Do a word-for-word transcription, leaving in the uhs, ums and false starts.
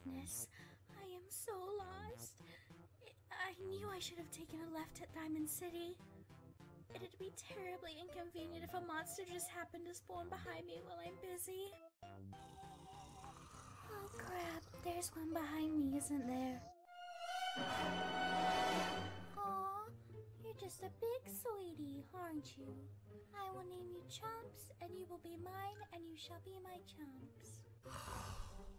goodness, I am so lost. I knew I should have taken a left at Diamond City. It'd be terribly inconvenient if a monster just happened to spawn behind me while I'm busy. Oh crap, there's one behind me, isn't there? Aw, you're just a big sweetie, aren't you? I will name you Chumps, and you will be mine, and you shall be my chumps.